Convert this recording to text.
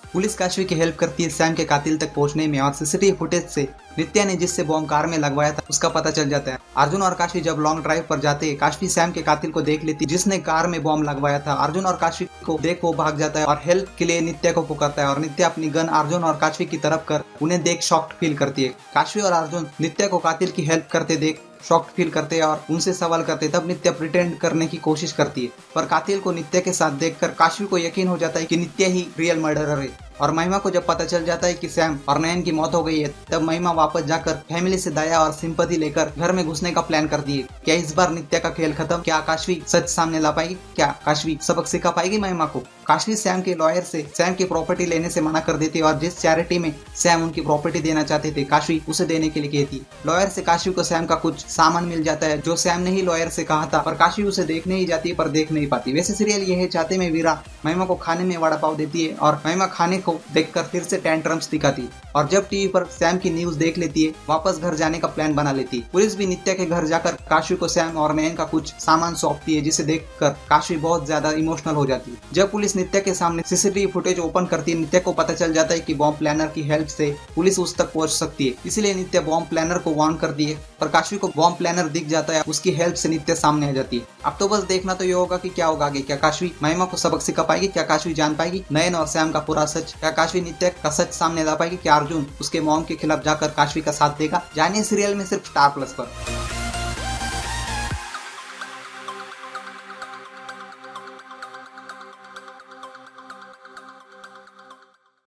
Police Kashvi की help करती है सैम के कातिल तक पहुंचने में और सीसीटीवी फुटेज से नित्या ने जिससे बॉम्ब कार में लगवाया था उसका पता चल जाता है। अर्जुन और काशवी जब लॉन्ग ड्राइव पर जाते हैं, काशवी सैम के कातिल को देख लेती जिसने कार में बॉम्ब लगवाया था। अर्जुन और काशवी को देख वो भाग जाता है और हेल्प के लिए नित्या को पुकारता है और नित्या अपनी गन अर्जुन और काशवी की तरफ कर उन्हें देख शॉक्ड फील करती है। काशवी और अर्जुन नित्या को कातिल की हेल्प करते देख शॉक्ड फील करते हैं और उनसे सवाल करते। तब नित्या प्रिटेंड करने की कोशिश करती है, पर कातिल को नित्या के साथ देखकर काशवी को यकीन हो जाता है कि नित्या ही रियल मर्डरर है। और महिमा को जब पता चल जाता है कि सैम और नयन की मौत हो गई है, तब महिमा वापस जाकर फैमिली से दया और सिंपैथी लेकर घर में घुसने का प्लान करती है। क्या इस बार नित्या का खेल खत्म? क्या काशवी सच सामने ला पाएगी? क्या काशवी सबक सिखा पाएगी महिमा को? काशवी सैम के लॉयर से सैम की प्रॉपर्टी लेने से मना कर देती है और जिस चैरिटी में सैम उनकी प्रॉपर्टी देना चाहते थे, काशवी उसे देने के लिए कहती। लॉयर से काशवी को सैम का कुछ सामान मिल जाता है जो सैम ने ही लॉयर से कहा था, पर काशवी उसे देखने ही जाती है पर देख नहीं पाती। वैसे सीरियल ये है चाहते में वीरा महिमा को खाने में वड़ा पाव देती है और महिमा खाने को देखकर फिर से टेंट्रम्स दिखाती और जब टीवी पर सैम की न्यूज देख लेती है, वापस घर जाने का प्लान बना लेती। पुलिस भी नित्या के घर जाकर काशवी को सैम और नयन का कुछ सामान सौंपती है, जिसे देखकर काशवी बहुत ज्यादा इमोशनल हो जाती है। जब पुलिस नित्या के सामने सीसीटीवी फुटेज ओपन करती है, नित्या को पता चल जाता है कि बॉम्ब प्लानर की हेल्प से पुलिस उस तक पहुंच सकती है, इसलिए नित्या बॉम्ब प्लानर को वार्न करती है। पर काशवी को बॉम्ब प्लानर दिख जाता है, उसकी हेल्प से नित्या सामने आ जाती है। अब तो बस देखना तो ये होगा कि क्या होगा आगे। क्या काशवी महिमा को सबक सिखा पाएगी? क्या काशवी जान पाएगी नयन और सैम का पूरा सच? क्या काशवी नित्या का सच सामने ला पाएगी? क्या अर्जुन उसके मॉम के खिलाफ जाकर काशवी का साथ देगा? जानिए सीरियल में सिर्फ स्टार प्लस पर।